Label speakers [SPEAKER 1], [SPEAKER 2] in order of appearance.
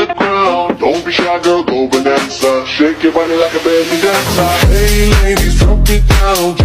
[SPEAKER 1] the ground. Don't be shy, girl, go bonanza. Shake your body like a belly dancer. Hey ladies, drop it down.